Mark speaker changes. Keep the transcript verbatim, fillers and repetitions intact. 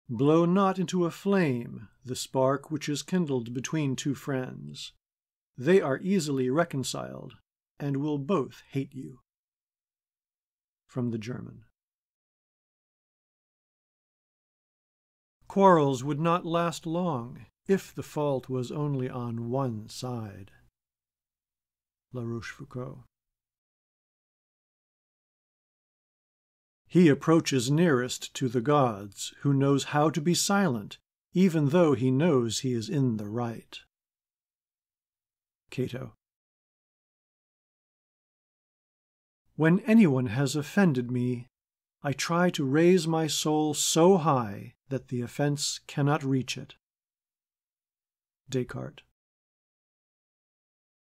Speaker 1: Blow not into a flame the spark which is kindled between two friends. They are easily reconciled, and will both hate you. From the German. Quarrels would not last long if the fault was only on one side. La Rochefoucauld. He approaches nearest to the gods who knows how to be silent, even though he knows he is in the right. Cato. When anyone has offended me, I try to raise my soul so high that the offense cannot reach it. Descartes.